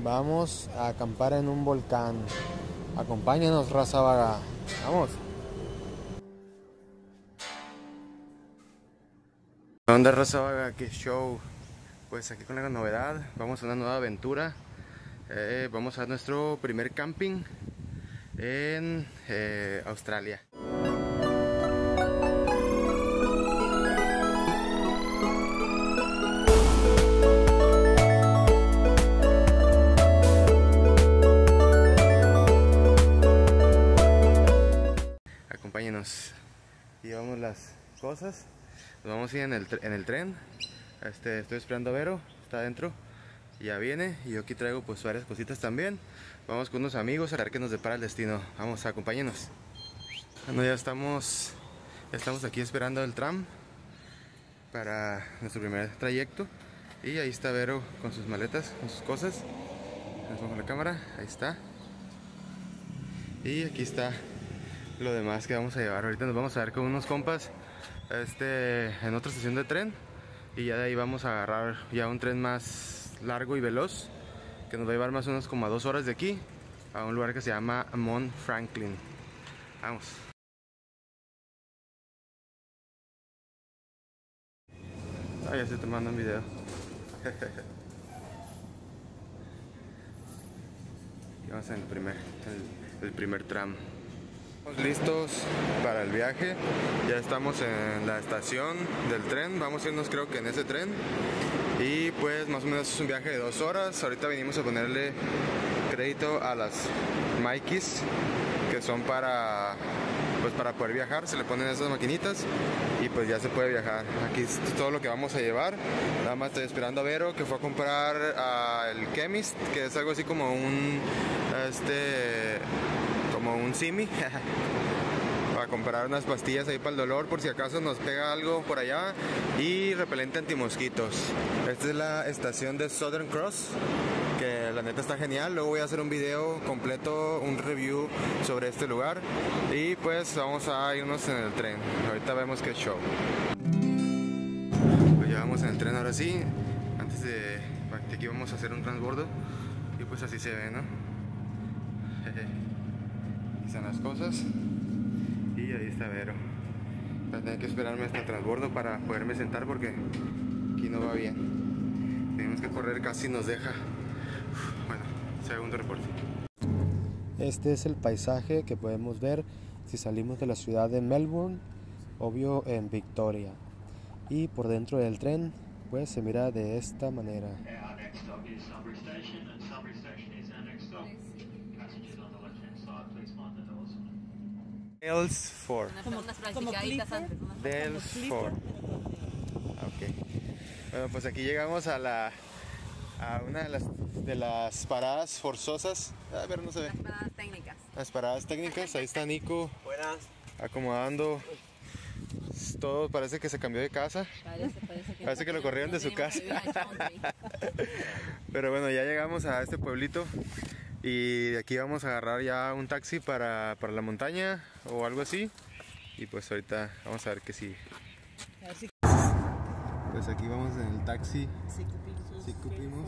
Vamos a acampar en un volcán. Acompáñenos, raza vaga. Vamos. ¿Qué onda, raza vaga? ¿Qué show? Pues aquí con la novedad. Vamos a una nueva aventura. Vamos a nuestro primer camping en Australia. Acompáñenos. Llevamos las cosas. Nos vamos a ir en el tren. Estoy esperando a Vero, está adentro. Ya viene, y yo aquí traigo pues varias cositas también. Vamos con unos amigos a ver qué nos depara el destino. Vamos, acompáñenos. Bueno, ya estamos aquí esperando el tram para nuestro primer trayecto. Y ahí está Vero con sus maletas, con sus cosas. Les pongo la cámara, ahí está. Y aquí está lo demás que vamos a llevar. Ahorita nos vamos a ver con unos compas en otra estación de tren. Y ya de ahí vamos a agarrar ya un tren más largo y veloz, que nos va a llevar más o menos como a 2 horas de aquí a un lugar que se llama Mount Franklin. Vamos. Ya estoy tomando un video. Y vamos en el primer tram. Estamos listos para el viaje. Ya estamos en la estación del tren. Vamos a irnos, creo que en ese tren. Y pues más o menos es un viaje de 2 horas. Ahorita venimos a ponerle crédito a las Mikeys, que son para poder viajar. Se le ponen esas maquinitas y pues ya se puede viajar. Aquí es todo lo que vamos a llevar. Nada más estoy esperando a Vero, que fue a comprar el Chemist, que es algo así como un simi. Para comprar unas pastillas ahí para el dolor, por si acaso nos pega algo por allá, y repelente antimosquitos. Esta es la estación de Southern Cross, que la neta está genial. Luego voy a hacer un video completo, un review sobre este lugar. Y pues vamos a irnos en el tren. Ahorita vemos qué show. Pues ya vamos en el tren ahora sí. Antes de aquí vamos a hacer un transbordo. Y pues así se ve, ¿no? Aquí están las cosas. Y ahí está Vero. Voy a tener que esperarme hasta el transbordo para poderme sentar, porque aquí no va bien. Tenemos que correr, casi nos deja. Bueno, segundo reporte. Este es el paisaje que podemos ver si salimos de la ciudad de Melbourne, obvio en Victoria. Y por dentro del tren pues se mira de esta manera. Daylesford. Daylesford. Ok. Bueno, pues aquí llegamos a una de las paradas forzosas. A ver, no se ve. Las paradas técnicas. Las paradas técnicas. Ahí está Nico. Buenas. Acomodando. Todo parece que se cambió de casa. Parece que lo corrieron de su casa. Pero bueno, ya llegamos a este pueblito. Y de aquí vamos a agarrar ya un taxi para la montaña o algo así. Y pues ahorita vamos a ver qué sigue. Pues aquí vamos en el taxi. Sí cupimos.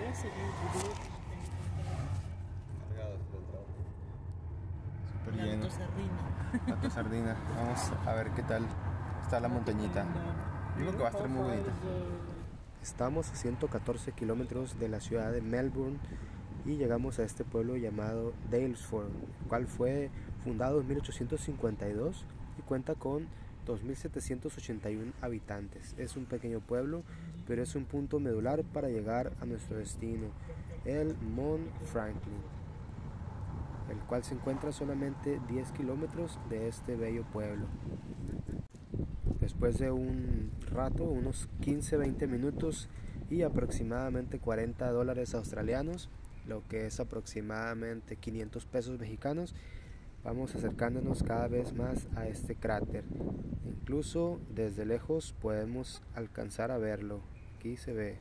Súper lleno. Pato Sardina. Vamos a ver qué tal está la montañita. Digo que va a estar muy bonita. Estamos a 114 kilómetros de la ciudad de Melbourne. Y llegamos a este pueblo llamado Daylesford, el cual fue fundado en 1852 y cuenta con 2.781 habitantes. Es un pequeño pueblo, pero es un punto medular para llegar a nuestro destino, el Mount Franklin, el cual se encuentra a solamente 10 kilómetros de este bello pueblo. Después de un rato, unos 15-20 minutos y aproximadamente $40 australianos, lo que es aproximadamente 500 pesos mexicanos, vamos acercándonos cada vez más a este cráter. Incluso desde lejos podemos alcanzar a verlo. Aquí se ve.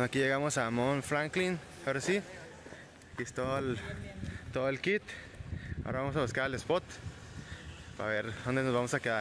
aquí llegamos a Mount Franklin. Ahora sí, aquí está todo el kit. Ahora vamos a buscar el spot para ver dónde nos vamos a quedar.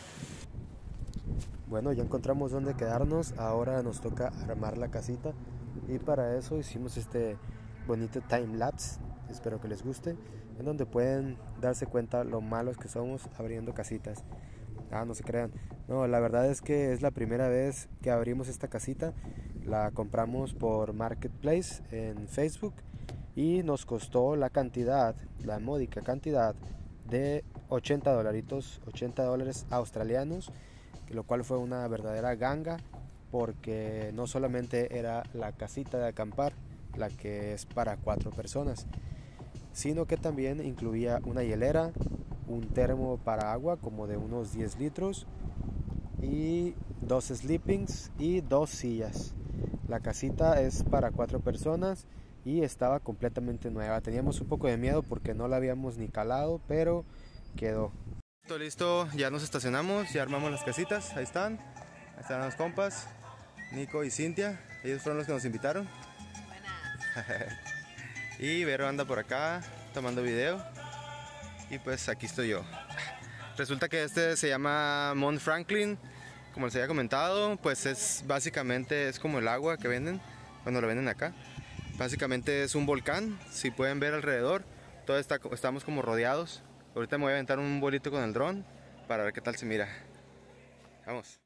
Bueno, ya encontramos dónde quedarnos. Ahora nos toca armar la casita. Y para eso hicimos este bonito time lapse. Espero que les guste. En donde pueden darse cuenta lo malos que somos abriendo casitas. No se crean. No, la verdad es que es la primera vez que abrimos esta casita. La compramos por Marketplace en Facebook y nos costó la módica cantidad de $80, $80 australianos, lo cual fue una verdadera ganga porque no solamente era la casita de acampar, la que es para 4 personas, sino que también incluía una hielera, un termo para agua como de unos 10 litros y 2 sleepings y 2 sillas. La casita es para 4 personas y estaba completamente nueva. Teníamos un poco de miedo porque no la habíamos ni calado, pero quedó. Listo, ya nos estacionamos, ya armamos las casitas, ahí están los compas, Nico y Cintia, ellos fueron los que nos invitaron. Buenas. Y Vero anda por acá tomando video. Y pues aquí estoy yo. Resulta que este se llama Mount Franklin. Como les había comentado, pues es básicamente es como el agua que venden cuando lo venden acá. Básicamente es un volcán. Si pueden ver alrededor, estamos como rodeados. Ahorita me voy a aventar un vuelito con el dron para ver qué tal se mira. Vamos.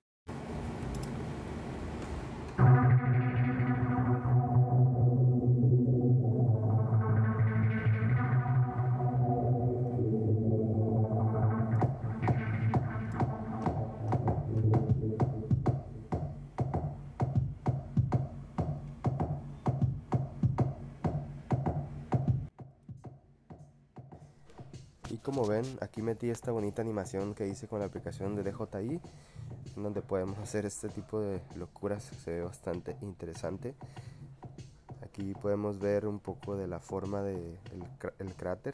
Y como ven, aquí metí esta bonita animación que hice con la aplicación de DJI, en donde podemos hacer este tipo de locuras. Se ve bastante interesante. Aquí podemos ver un poco de la forma del cráter.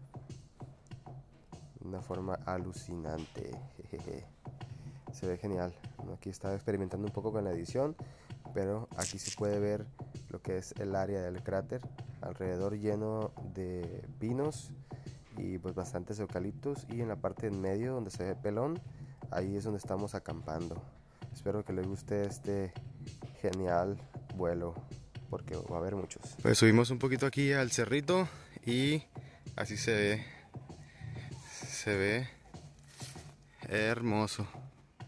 Una forma alucinante. Jejeje. Se ve genial. Aquí estaba experimentando un poco con la edición, pero aquí se puede ver lo que es el área del cráter, alrededor lleno de pinos y pues bastantes eucaliptos, y en la parte en medio donde se ve pelón, ahí es donde estamos acampando. Espero que les guste este genial vuelo porque va a haber muchos. Pues subimos un poquito aquí al cerrito y así se ve hermoso.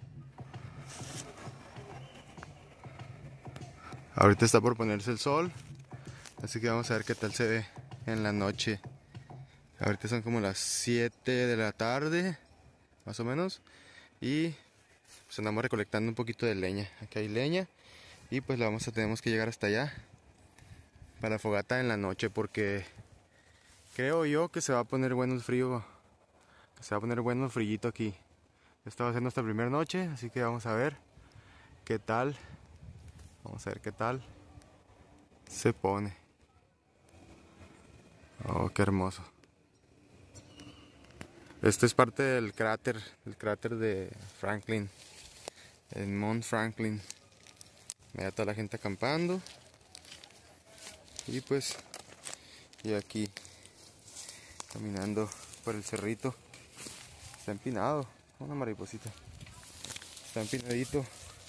Ahorita está por ponerse el sol, así que vamos a ver qué tal se ve en la noche. Ahorita son como las 7 de la tarde, más o menos, y pues andamos recolectando un poquito de leña. Aquí hay leña y pues tenemos que llegar hasta allá para la fogata en la noche, porque creo yo que se va a poner bueno el frío, se va a poner bueno el frillito aquí. Esta va a ser nuestra primera noche, así que vamos a ver qué tal. Vamos a ver qué tal se pone. Oh, qué hermoso. Este es parte del cráter de Franklin, el Mount Franklin. Mira toda la gente acampando. Y pues, y aquí caminando por el cerrito. Está empinado, una mariposita. Está empinadito.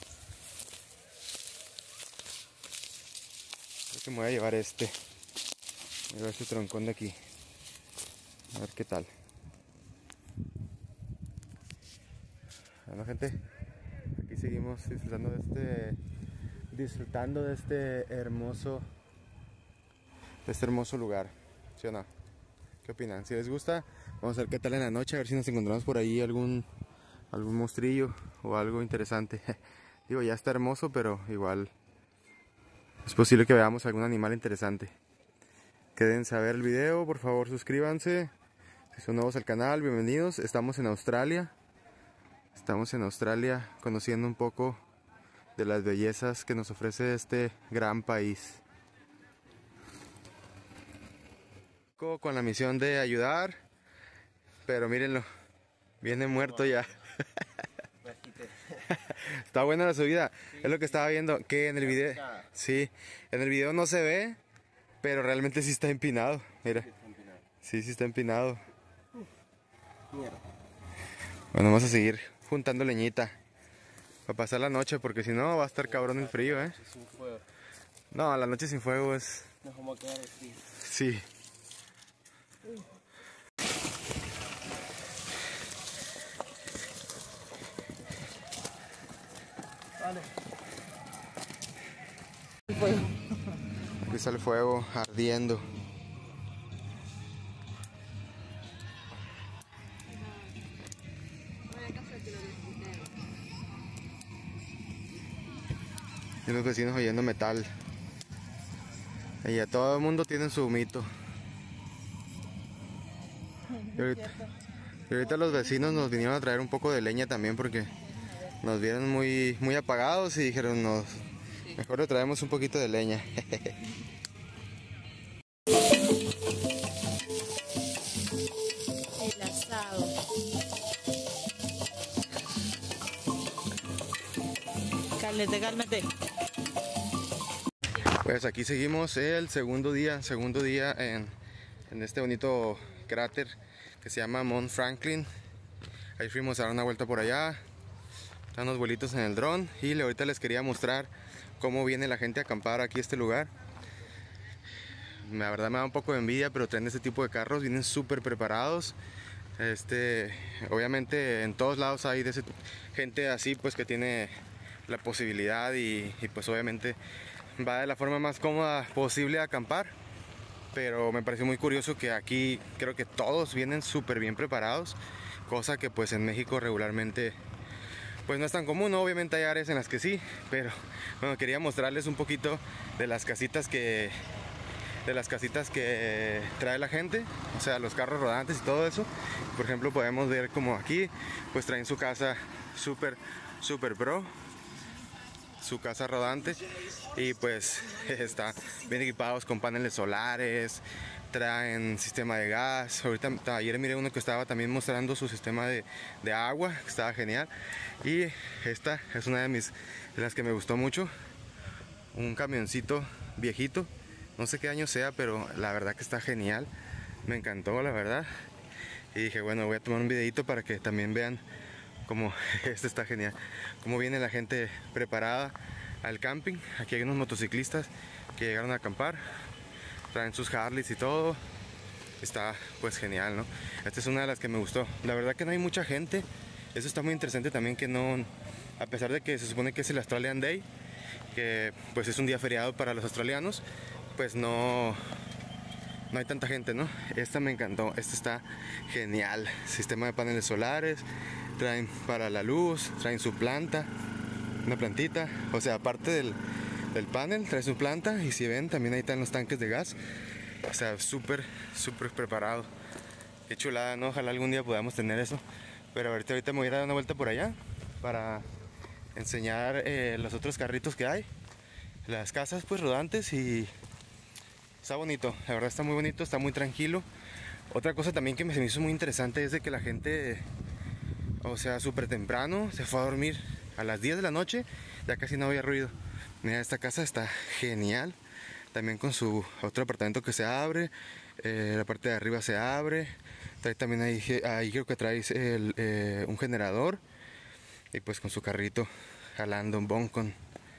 Creo que me voy a llevar este. Voy a llevar este troncón de aquí. A ver qué tal. Bueno, gente, aquí seguimos disfrutando de este hermoso lugar. ¿Sí o no? ¿Qué opinan? Si les gusta, vamos a ver qué tal en la noche, a ver si nos encontramos por ahí algún monstrillo o algo interesante. Digo, ya está hermoso, pero igual es posible que veamos algún animal interesante. Quédense a ver el video, por favor suscríbanse. Si son nuevos al canal, bienvenidos. Estamos en Australia. Estamos en Australia conociendo un poco de las bellezas que nos ofrece este gran país. Con la misión de ayudar, pero mírenlo, viene muerto ya. Está buena la subida. Es lo que estaba viendo, que en el video... Sí, en el video no se ve, pero realmente sí está empinado. Mira. Sí, sí está empinado. Bueno, vamos a seguir juntando leñita para pasar la noche, porque si no va a estar cabrón el frío, ¿eh? No, la noche sin fuego es... Nos vamos a quedar así. Sí. Vale. Aquí está el fuego ardiendo. Y los vecinos oyendo metal. Y ya todo el mundo tiene su mito. Y ahorita los vecinos nos vinieron a traer un poco de leña también, porque nos vieron muy apagados y dijeron, mejor le traemos un poquito de leña. El asado. Cálmate. Pues aquí seguimos el segundo día en este bonito cráter que se llama Mount Franklin. Ahí fuimos a dar una vuelta por allá, dar unos vuelitos en el dron, y ahorita les quería mostrar cómo viene la gente a acampar aquí a este lugar. La verdad me da un poco de envidia, pero traen este tipo de carros, vienen súper preparados. Obviamente en todos lados hay gente así, pues, que tiene la posibilidad y pues obviamente va de la forma más cómoda posible a acampar. Pero me pareció muy curioso que aquí creo que todos vienen súper bien preparados, cosa que pues en México regularmente pues no es tan común, ¿no? Obviamente hay áreas en las que sí, pero bueno, quería mostrarles un poquito de las casitas que trae la gente, o sea, los carros rodantes y todo eso. Por ejemplo, podemos ver como aquí pues traen su casa súper pro, su casa rodante, y pues está bien equipados con paneles solares, traen sistema de gas. Ayer miré uno que estaba también mostrando su sistema de agua, que estaba genial. Y esta es una de las que me gustó mucho, un camioncito viejito, no sé qué año sea, pero la verdad que está genial, me encantó la verdad. Y dije, bueno, voy a tomar un videito para que también vean cómo está genial, cómo viene la gente preparada al camping. Aquí hay unos motociclistas que llegaron a acampar, traen sus Harleys y todo. Está pues genial, ¿no? Esta es una de las que me gustó. La verdad que no hay mucha gente. Eso está muy interesante también, que no, a pesar de que se supone que es el Australian Day, que pues es un día feriado para los australianos, pues no hay tanta gente, ¿no? Esta me encantó, esta está genial. Sistema de paneles solares, traen para la luz, traen su planta, una plantita, o sea, aparte del panel trae su planta, y si ven también ahí están los tanques de gas. O sea, súper preparado. Qué chulada, ¿no? Ojalá algún día podamos tener eso. Pero ahorita me voy a dar una vuelta por allá para enseñar los otros carritos que hay, las casas pues rodantes, y está bonito, la verdad está muy bonito, está muy tranquilo. Otra cosa también que se me hizo muy interesante es de que la gente, o sea, súper temprano se fue a dormir. A las 10 de la noche ya casi no había ruido. Mira, esta casa está genial, también con su otro apartamento que se abre, la parte de arriba se abre, trae también ahí creo que trae un generador, y pues con su carrito jalando un boncon.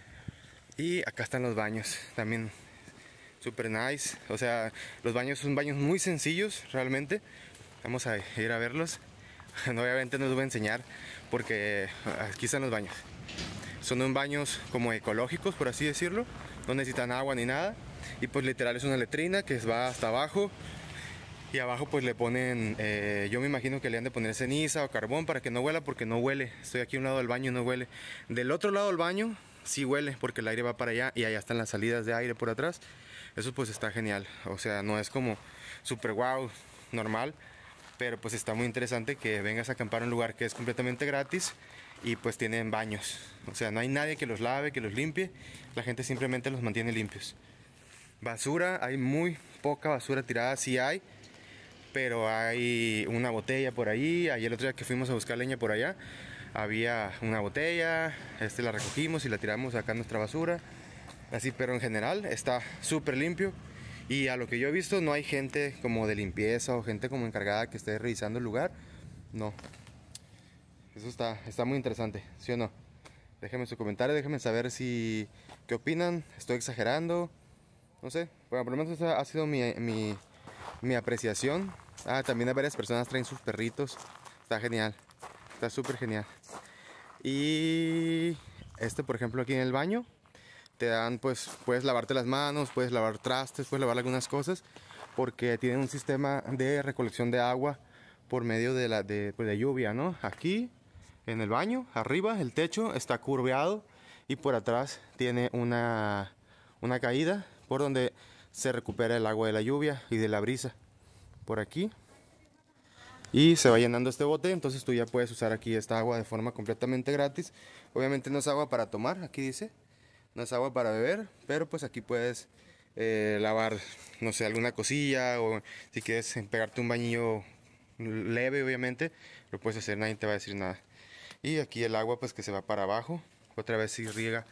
Y acá están los baños, también super nice. O sea, los baños son baños muy sencillos realmente. Vamos a ir a verlos. Obviamente no les voy a enseñar porque aquí están los baños. Son baños como ecológicos, por así decirlo. No necesitan agua ni nada. Y pues literal es una letrina que va hasta abajo. Y abajo pues le ponen, yo me imagino que le han de poner ceniza o carbón para que no huela, porque no huele. Estoy aquí a un lado del baño y no huele. Del otro lado del baño sí huele, porque el aire va para allá y allá están las salidas de aire por atrás. Eso pues está genial. O sea, no es como super wow, normal, pero pues está muy interesante que vengas a acampar en un lugar que es completamente gratis y pues tienen baños. O sea, no hay nadie que los lave, que los limpie. La gente simplemente los mantiene limpios. Basura, hay muy poca basura tirada, sí hay, pero hay una botella por ahí. Ayer el otro día que fuimos a buscar leña por allá, había una botella, la recogimos y la tiramos acá en nuestra basura, así, pero en general está súper limpio. Y a lo que yo he visto no hay gente como de limpieza o gente como encargada que esté revisando el lugar. No. Eso está muy interesante, ¿sí o no? Déjenme su comentario, déjenme saber si qué opinan, estoy exagerando, no sé. Bueno, por lo menos esa ha sido mi apreciación. También hay varias personas traen sus perritos. Está genial, está súper genial. Y por ejemplo, aquí en el baño te dan, pues, puedes lavarte las manos, puedes lavar trastes, puedes lavar algunas cosas, porque tienen un sistema de recolección de agua por medio pues, de lluvia, ¿no? Aquí en el baño, arriba, el techo está curveado y por atrás tiene una caída por donde se recupera el agua de la lluvia y de la brisa. Por aquí. Y se va llenando este bote, entonces tú ya puedes usar aquí esta agua de forma completamente gratis. Obviamente no es agua para tomar, aquí dice. No es agua para beber, pero pues aquí puedes lavar, no sé, alguna cosilla, o si quieres pegarte un bañillo leve, obviamente, lo puedes hacer, nadie te va a decir nada. Y aquí el agua pues que se va para abajo, otra vez se irriga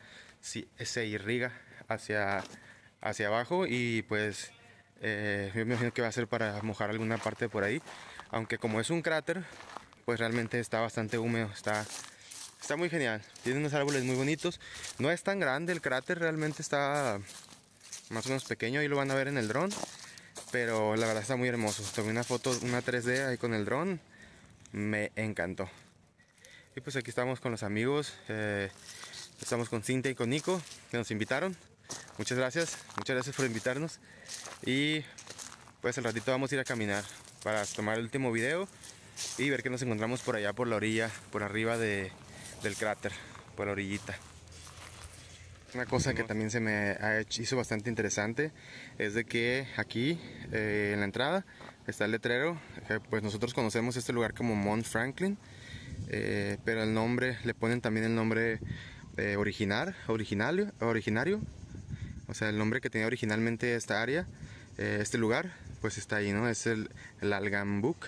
hacia abajo y pues yo me imagino que va a ser para mojar alguna parte por ahí, aunque como es un cráter, pues realmente está bastante húmedo, está muy genial, tiene unos árboles muy bonitos, no es tan grande el cráter, realmente está más o menos pequeño, ahí lo van a ver en el dron, pero la verdad está muy hermoso. Tomé una foto, una 3D ahí con el dron, me encantó. Y pues aquí estamos con los amigos, estamos con Cintia y con Nico, que nos invitaron. Muchas gracias por invitarnos. Y pues al ratito vamos a ir a caminar para tomar el último video y ver que nos encontramos por allá por la orilla, por arriba del cráter, por la orillita. Una cosa que también se me hizo bastante interesante es de que aquí en la entrada está el letrero, pues nosotros conocemos este lugar como Mount Franklin, pero el nombre, le ponen también el nombre originario, o sea, el nombre que tenía originalmente esta área, este lugar, pues está ahí, ¿no? Es el Algambuk,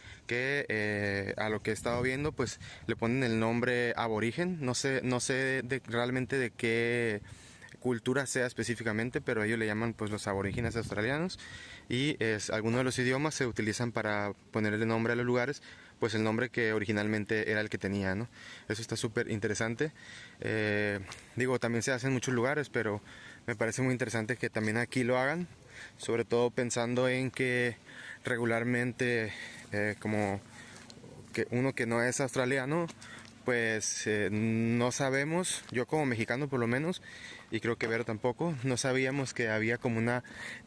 que a lo que he estado viendo, pues le ponen el nombre aborigen, no sé realmente de qué cultura sea específicamente, pero ellos le llaman pues los aborígenes australianos, y algunos de los idiomas se utilizan para ponerle nombre a los lugares, pues el nombre que originalmente era el que tenía, ¿no? Eso está súper interesante. Digo, también se hace en muchos lugares, pero me parece muy interesante que también aquí lo hagan, sobre todo pensando en que regularmente como que uno que no es australiano, pues no sabemos, yo como mexicano por lo menos, y creo que Vero tampoco, no sabíamos que había como una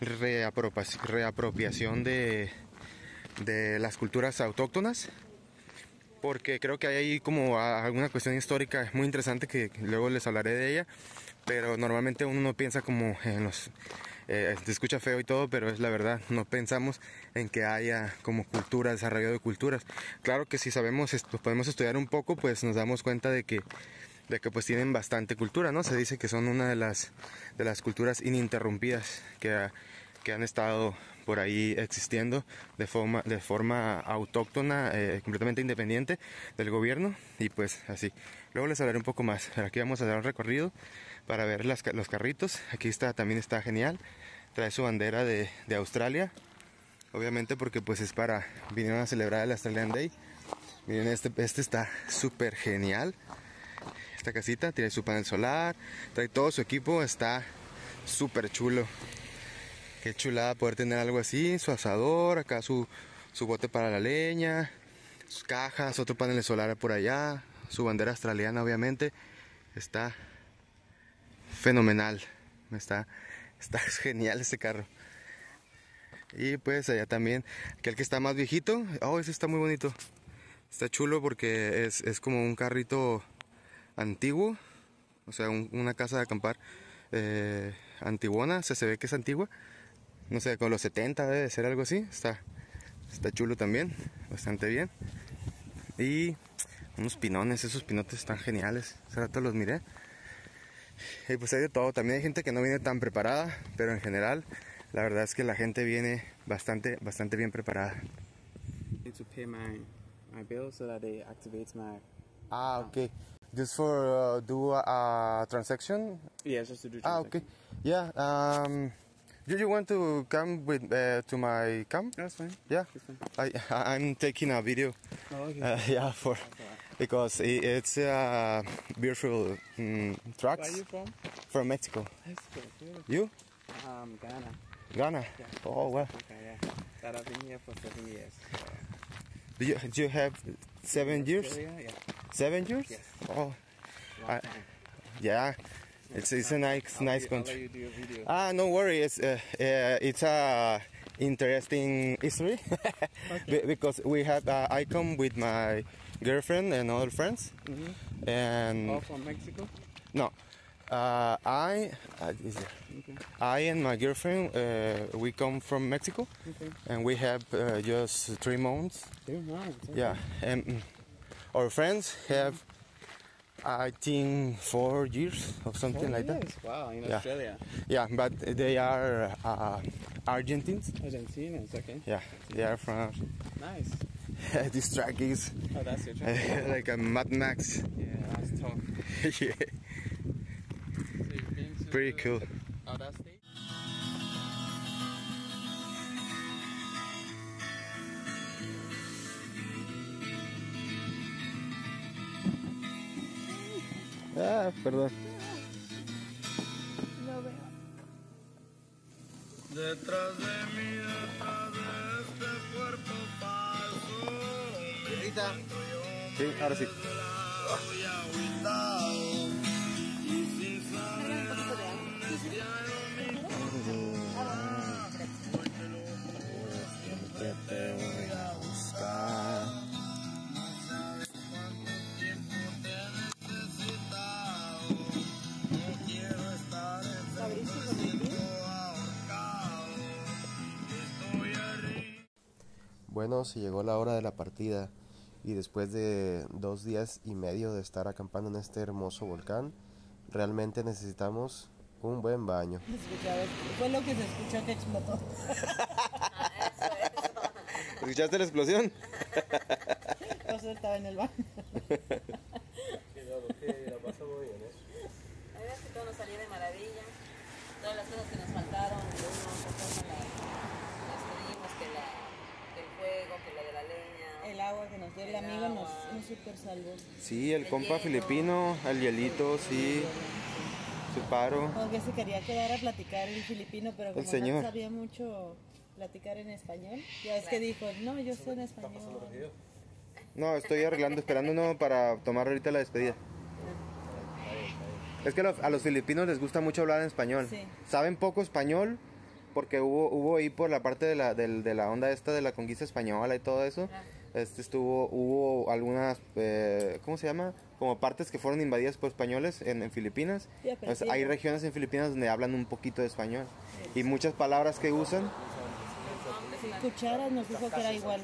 reapropiación de las culturas autóctonas, porque creo que hay ahí como alguna cuestión histórica muy interesante que luego les hablaré de ella, pero normalmente uno no piensa como en los... se escucha feo y todo, pero es la verdad, no pensamos en que haya como cultura, desarrollo de culturas. Claro que si sabemos, podemos estudiar un poco, pues nos damos cuenta de que pues tienen bastante cultura, ¿no? Se dice que son una de las culturas ininterrumpidas que han estado por ahí existiendo de forma autóctona, completamente independiente del gobierno, y pues así. Luego les hablaré un poco más, pero aquí vamos a dar un recorrido para ver los carritos. Aquí también está genial, trae su bandera de Australia, obviamente porque pues es vinieron a celebrar el Australian Day. Miren, este está súper genial. Esta casita tiene su panel solar, trae todo su equipo, está súper chulo. Qué chulada poder tener algo así, su asador, acá su bote para la leña, sus cajas, otro panel solar por allá, su bandera australiana obviamente. Está fenomenal, está genial este carro. Y pues allá también, aquel que está más viejito, ese está muy bonito. Está chulo porque es como un carrito antiguo, o sea, una casa de acampar antiguona, se ve que es antigua, no sé, con los 70 debe ser algo así. Está chulo también, bastante bien. Y unos pinones, esos pinotes están geniales, hace rato los miré. Y pues hay de todo, también hay gente que no viene tan preparada, pero en general la verdad es que la gente viene bastante bien preparada. Need to pay my bill so that they activate my Ah, okay. Just for do a transaction. Yeah, just to do Okay. Yeah. Do you want to come with to my camp? That's fine. Yeah. That's fine. I'm taking a video. Oh, okay. Yeah, for because it's beautiful Where tracks are you from? from Mexico. Mexico. Beautiful. You? Ghana. Ghana. Yeah. Oh well. Okay, yeah. But I've been here for 7 years. Do you have 7 years? Australia, yeah. 7 years? Yes. Oh, Long I- time. yeah. It's a nice I'll let country. you do your video. No worry. It's a interesting history because I come with my girlfriend and other friends, and All from Mexico? no, I and my girlfriend we come from Mexico, Okay. and we have just 3 months. Very nice. Yeah, and our friends have I think 4 years or something like that. Wow, in Yeah. Australia. Yeah, but they are Argentines. Argentinians, okay. Yeah, they are from. Nice. This track is Oh, that's your track. like a Mad Max. Yeah, that's tough. Yeah, So you've been to pretty cool. that state? Ah, perdón. Detrás de mí, detrás de este cuerpo falso, Sí, ahora sí. voy agüitado y sin saber a dónde te hallo mi siempre te voy a buscar. No sabes cuánto tiempo te he necesitado. No quiero estar enfermo, ahorcado. Estoy arriba. Bueno, se llegó la hora de la partida y después de 2 días y medio de estar acampando en este hermoso volcán, realmente necesitamos un buen baño. Fue lo que se escuchó que explotó. ¿Escuchaste la explosión? José estaba en el baño. La verdad es que todo nos salió de maravilla. Todas las cosas que nos faltaron, de una cosa las tuvimos, que el fuego, que lo de la leña. El agua que nos dio el amigo nos super salvó. Sí, el compa filipino, el hielito, sí, su paro. Aunque se quería quedar a platicar el filipino, pero como señor. no sabía mucho platicar en español, ya es que dijo, no, yo sé en español. No, estoy arreglando, esperando uno para tomar ahorita la despedida. Es que a los filipinos les gusta mucho hablar en español. Sí. Saben poco español porque hubo ahí por la parte de la onda esta de la conquista española y todo eso. Hubo algunas, ¿cómo se llama? Como partes que fueron invadidas por españoles en Filipinas. Sí, pero sí. Hay regiones en Filipinas donde hablan un poquito de español. Y muchas palabras que usan. Sí, cucharas nos dijo que era igual.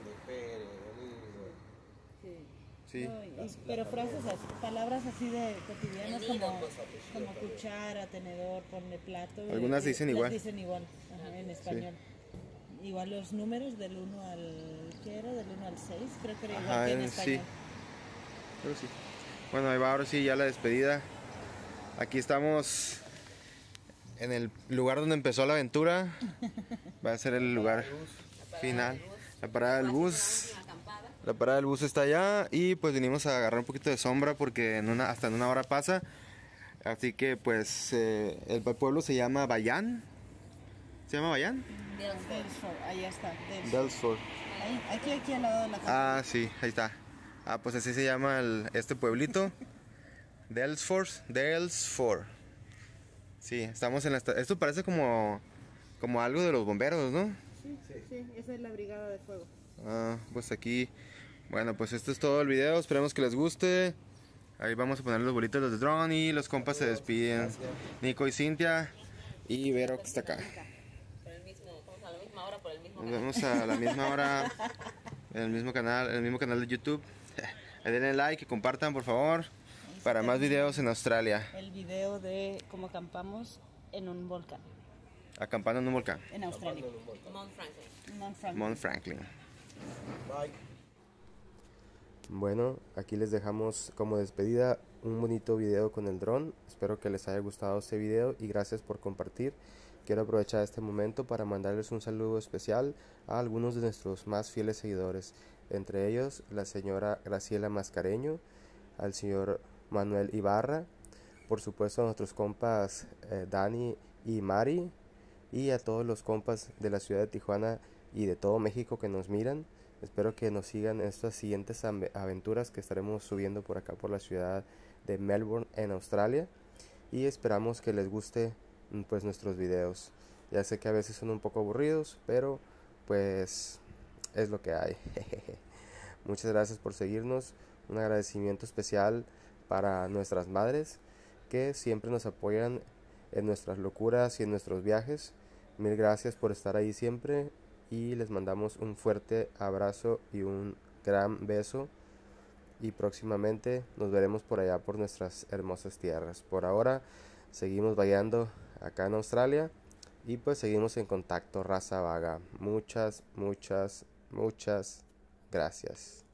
Sí. No, pero frases así, palabras así de cotidianas como cuchara, tenedor, ponle plato. Algunas dicen las igual. dicen igual, ajá, en español. Igual los números del 1 al, ¿qué era? Del 1 al 6, creo que era igual Ajá, que en sí. español. Pero sí. Bueno, ahí va ahora sí ya la despedida. Aquí estamos en el lugar donde empezó la aventura. Va a ser el lugar final. La parada del bus. La parada del bus está allá y pues venimos a agarrar un poquito de sombra porque hasta en una hora pasa. Así que pues el pueblo se llama Bayán. ¿Se llama Bayán? Delsford, ahí está. Delsford. Aquí al lado de la casa. Ah, sí, ahí está. Ah, pues así se llama este pueblito. Delsford. Sí, estamos en esto parece como algo de los bomberos, ¿no? Sí, esa es la brigada de fuego. Ah, pues aquí. Bueno, pues esto es todo el video. Esperemos que les guste. Ahí vamos a poner los bolitos de drone y los compas se despiden. Nico y Cintia y Vero que está acá. Por el mismo, estamos a la misma hora por el mismo Nos canal. vemos a la misma hora en el mismo canal de YouTube. Ahí denle like y compartan por favor para más videos en Australia. El video de cómo acampamos en un volcán, Acampando en un volcán. en Australia. Mount Franklin. Mount Franklin. Mount Franklin. Bueno, aquí les dejamos como despedida un bonito video con el dron. Espero que les haya gustado este video y gracias por compartir. Quiero aprovechar este momento para mandarles un saludo especial a algunos de nuestros más fieles seguidores, entre ellos la señora Graciela Mascareño, al señor Manuel Ibarra, por supuesto a nuestros compas Dani y Mari, y a todos los compas de la ciudad de Tijuana y de todo México que nos miran. Espero que nos sigan en estas siguientes aventuras que estaremos subiendo por acá por la ciudad de Melbourne en Australia, y esperamos que les guste pues nuestros videos. Ya sé que a veces son un poco aburridos, pero pues es lo que hay. Muchas gracias por seguirnos. Un agradecimiento especial para nuestras madres que siempre nos apoyan en nuestras locuras y en nuestros viajes. Mil gracias por estar ahí siempre y les mandamos un fuerte abrazo y un gran beso, y próximamente nos veremos por allá por nuestras hermosas tierras. Por ahora seguimos vagando acá en Australia y pues seguimos en contacto, raza vaga. Muchas gracias.